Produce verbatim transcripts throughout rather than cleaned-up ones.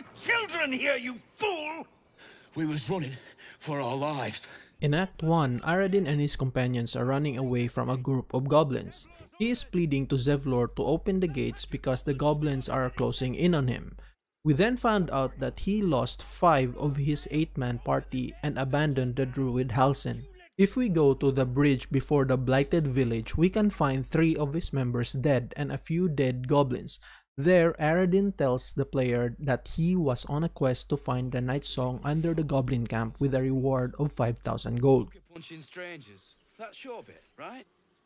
are children here, you fool! We was running for our lives. In Act one, Aradin and his companions are running away from a group of goblins. He is pleading to Zevlor to open the gates because the goblins are closing in on him. We then found out that he lost five of his eight-man party and abandoned the druid Halsin. If we go to the bridge before the blighted village, we can find three of his members dead and a few dead goblins. There, Aradin tells the player that he was on a quest to find the Nightsong under the goblin camp with a reward of five thousand gold. Punching strangers. That's your bit, right?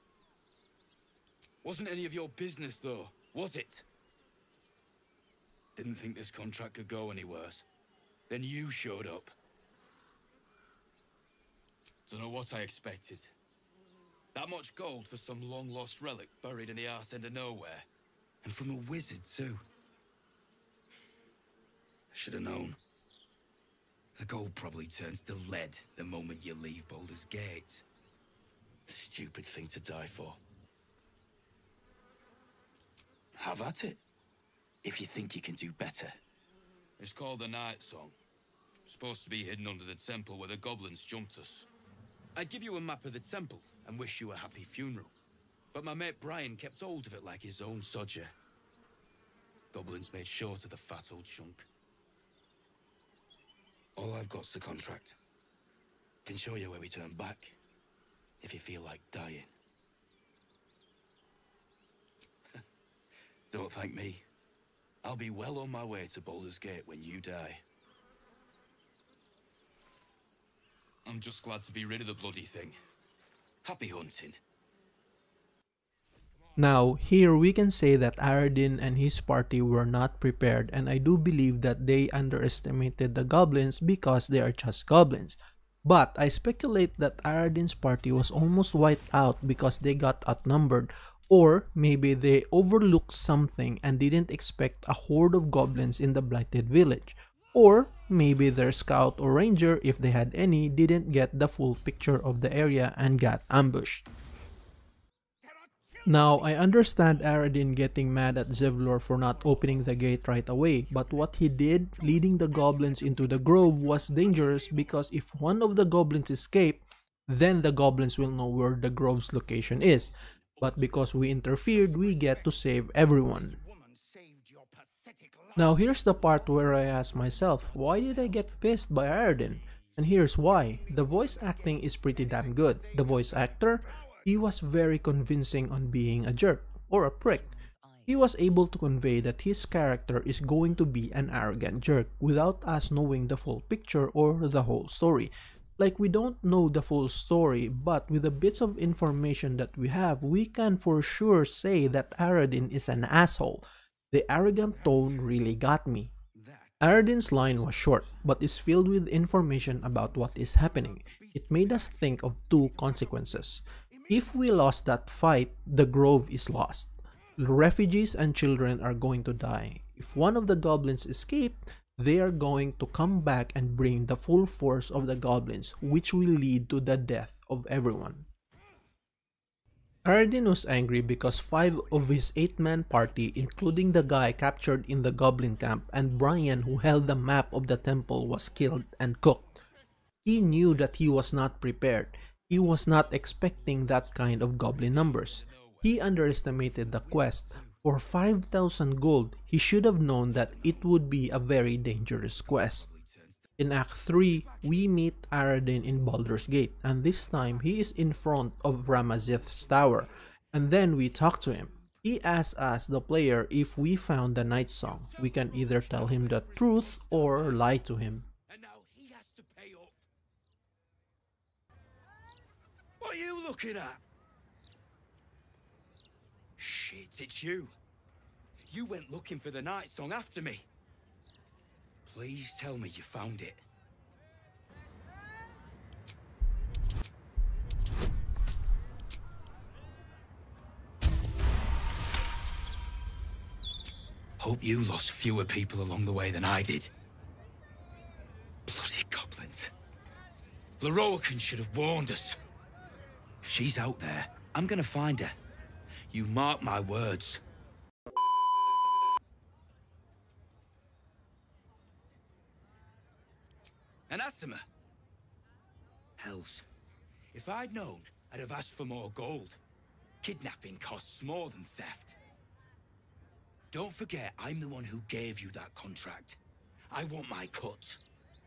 Wasn't any of your business though, was it? Didn't think this contract could go any worse. Then you showed up. Don't know what I expected. That much gold for some long-lost relic buried in the arse end of nowhere. And from a wizard, too. I should have known. The gold probably turns to lead the moment you leave Baldur's Gate. Stupid thing to die for. Have at it, if you think you can do better. It's called the Nightsong. Supposed to be hidden under the temple where the goblins jumped us. I'd give you a map of the temple and wish you a happy funeral. But my mate Brian kept hold of it like his own sodger. Goblins made short of the fat old chunk. All I've got's the contract. Can show you where we turn back, if you feel like dying. Don't thank me. I'll be well on my way to Baldur's Gate when you die. I'm just glad to be rid of the bloody thing. Happy hunting. Now, here we can say that Aradin and his party were not prepared, and I do believe that they underestimated the goblins because they are just goblins. But I speculate that Aradin's party was almost wiped out because they got outnumbered, or maybe they overlooked something and didn't expect a horde of goblins in the blighted village. Or maybe their scout or ranger, if they had any, didn't get the full picture of the area and got ambushed. Now, I understand Aradin getting mad at Zevlor for not opening the gate right away, but what he did, leading the goblins into the grove, was dangerous because if one of the goblins escape, then the goblins will know where the grove's location is. But because we interfered, we get to save everyone. Now here's the part where I ask myself, why did I get pissed by Aradin? And here's why. The voice acting is pretty damn good. The voice actor, he was very convincing on being a jerk, or a prick. He was able to convey that his character is going to be an arrogant jerk without us knowing the full picture or the whole story. Like, we don't know the full story, but with the bits of information that we have, we can for sure say that Aradin is an asshole. The arrogant tone really got me. Aradin's line was short, but is filled with information about what is happening. It made us think of two consequences. If we lost that fight, the grove is lost. Refugees and children are going to die. If one of the goblins escape, they are going to come back and bring the full force of the goblins, which will lead to the death of everyone. Aradin was angry because five of his eight-man party, including the guy captured in the goblin camp and Brian who held the map of the temple, was killed and cooked. He knew that he was not prepared. He was not expecting that kind of goblin numbers. He underestimated the quest. For five thousand gold, he should have known that it would be a very dangerous quest. In Act three, we meet Aradin in Baldur's Gate, and this time he is in front of Ramazith's tower, and then we talk to him. He asks us, the player, if we found the Nightsong. We can either tell him the truth or lie to him. And now he has to pay up. What are you looking at? Shit, it's you. You went looking for the Nightsong after me. Please tell me you found it. Hope you lost fewer people along the way than I did. Bloody goblins. Lorroakan should have warned us. If she's out there, I'm gonna find her. You mark my words. Anathema. Hells. If I'd known, I'd have asked for more gold. Kidnapping costs more than theft. Don't forget, I'm the one who gave you that contract. I want my cut.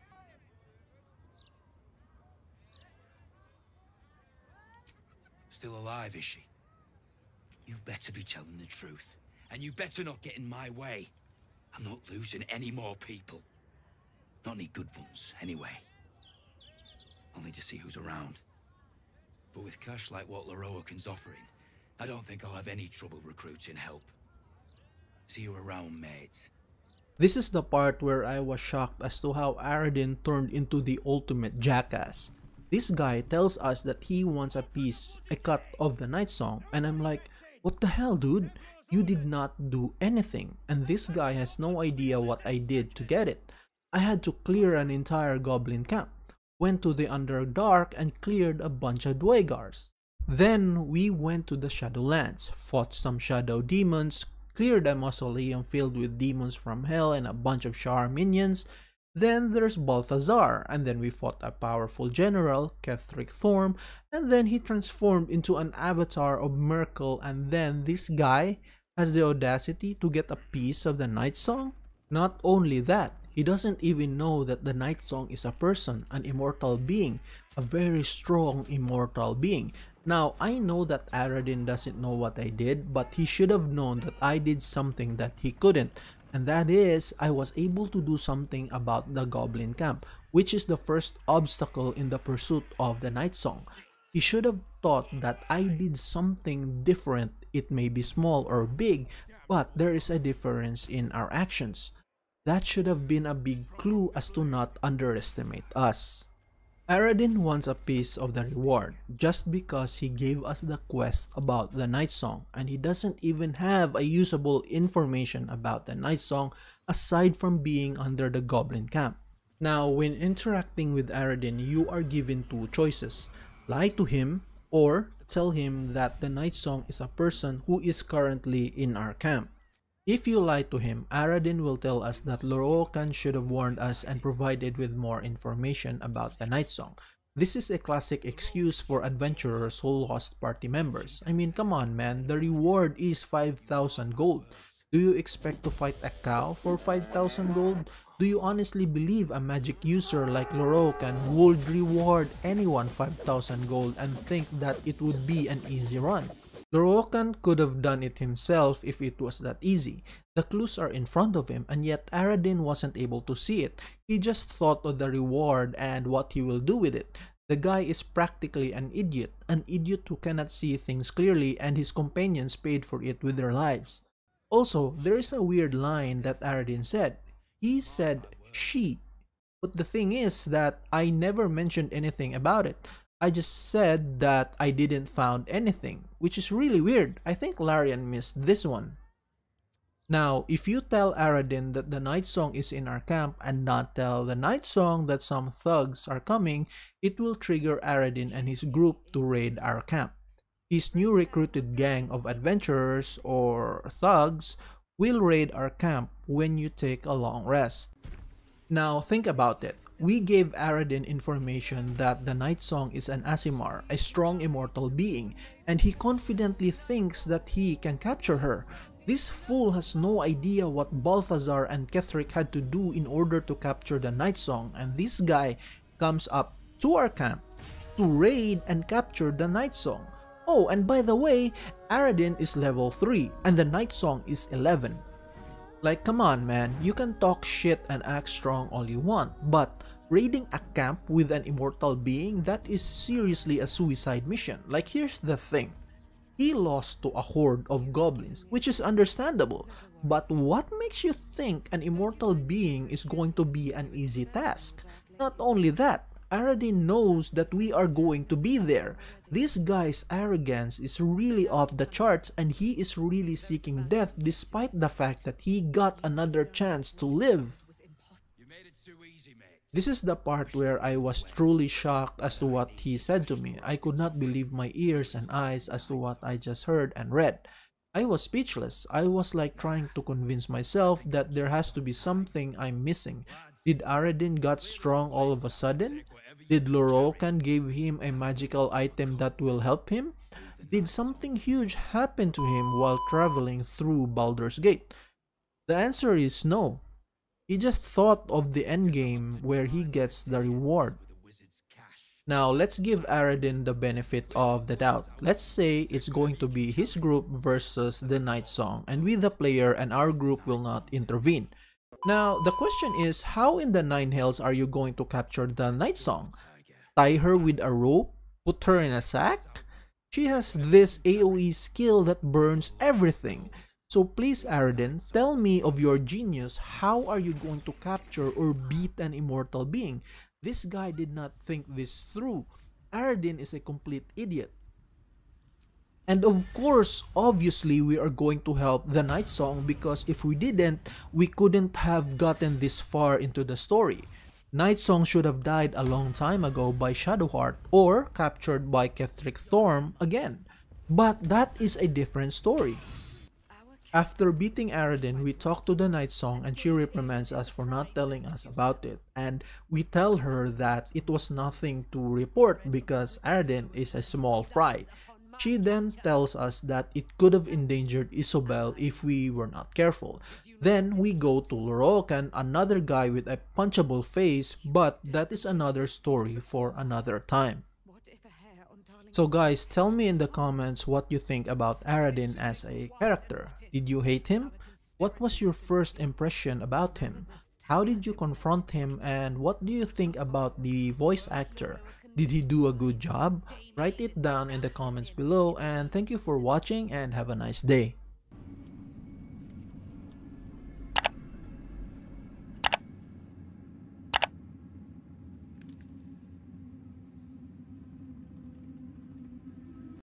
Still alive, is she? You better be telling the truth. And you better not get in my way. I'm not losing any more people. Not any good ones, anyway. I'll need to see who's around. But with cash like what Loroakan's offering, I don't think I'll have any trouble recruiting help. See you around, mates. This is the part where I was shocked as to how Aradin turned into the ultimate jackass. This guy tells us that he wants a piece, a cut of the Nightsong, and I'm like, what the hell, dude? You did not do anything, and this guy has no idea what I did to get it. I had to clear an entire goblin camp, went to the Underdark and cleared a bunch of Dwaegars. Then we went to the Shadowlands, fought some shadow demons, cleared a mausoleum filled with demons from hell and a bunch of Shar minions. Then there's Balthazar, and then we fought a powerful general, Ketheric Thorm, and then he transformed into an avatar of Merkel, and then this guy has the audacity to get a piece of the Nightsong? Not only that, he doesn't even know that the Nightsong is a person, an immortal being, a very strong immortal being. Now, I know that Aradin doesn't know what I did, but he should have known that I did something that he couldn't. And that is, I was able to do something about the goblin camp, which is the first obstacle in the pursuit of the Nightsong. He should have thought that I did something different. It may be small or big, but there is a difference in our actions. That should have been a big clue as to not underestimate us. Aradin wants a piece of the reward just because he gave us the quest about the Nightsong, and he doesn't even have a usable information about the Nightsong aside from being under the goblin camp. Now, when interacting with Aradin, you are given two choices: lie to him or tell him that the Nightsong is a person who is currently in our camp. If you lie to him, Aradin will tell us that Loroakan should have warned us and provided with more information about the Nightsong. This is a classic excuse for adventurers who lost party members. I mean, come on man, the reward is five thousand gold. Do you expect to fight a cow for five thousand gold? Do you honestly believe a magic user like Loroakan would reward anyone five thousand gold and think that it would be an easy run? Loroakan could have done it himself if it was that easy. The clues are in front of him, and yet Aradin wasn't able to see it. He just thought of the reward and what he will do with it. The guy is practically an idiot, an idiot who cannot see things clearly, and his companions paid for it with their lives. Also, there is a weird line that Aradin said. He said she, but the thing is that I never mentioned anything about it. I just said that I didn't found anything, which is really weird. I think Larian missed this one. Now, if you tell Aradin that the Nightsong is in our camp and not tell the Nightsong that some thugs are coming, it will trigger Aradin and his group to raid our camp. His new recruited gang of adventurers or thugs will raid our camp when you take a long rest. Now, think about it. We gave Aradin information that the Nightsong is an Aasimar, a strong immortal being, and he confidently thinks that he can capture her. This fool has no idea what Balthazar and Ketheric had to do in order to capture the Nightsong, and this guy comes up to our camp to raid and capture the Nightsong. Oh, and by the way, Aradin is level three, and the Nightsong is eleven. Like, come on man, you can talk shit and act strong all you want, but raiding a camp with an immortal being, that is seriously a suicide mission. Like, here's the thing. He lost to a horde of goblins, which is understandable, but what makes you think an immortal being is going to be an easy task? Not only that, Aradin knows that we are going to be there. This guy's arrogance is really off the charts, and he is really seeking death despite the fact that he got another chance to live. This is the part where I was truly shocked as to what he said to me. I could not believe my ears and eyes as to what I just heard and read. I was speechless. I was like trying to convince myself that there has to be something I'm missing. Did Aradin got strong all of a sudden? Did Lorokan give him a magical item that will help him? Did something huge happen to him while traveling through Baldur's Gate? The answer is no. He just thought of the endgame where he gets the reward. Now, let's give Aradin the benefit of the doubt. Let's say it's going to be his group versus the Nightsong, and we the player and our group will not intervene. Now, the question is, how in the Nine Hells are you going to capture the Nightsong? Tie her with a rope? Put her in a sack? She has this A O E skill that burns everything. So please, Aradin, tell me of your genius. How are you going to capture or beat an immortal being? This guy did not think this through. Aradin is a complete idiot. And of course, obviously, we are going to help the Nightsong because if we didn't, we couldn't have gotten this far into the story. Nightsong should have died a long time ago by Shadowheart or captured by Ketheric Thorm again. But that is a different story. After beating Aradin, we talk to the Nightsong and she reprimands us for not telling us about it. And we tell her that it was nothing to report because Aradin is a small fry. She then tells us that it could have endangered Isobel if we were not careful. Then we go to Lorokan, another guy with a punchable face, but that is another story for another time. So guys, tell me in the comments what you think about Aradin as a character. Did you hate him? What was your first impression about him? How did you confront him, and what do you think about the voice actor? Did he do a good job? Write it down in the comments below, and thank you for watching and have a nice day.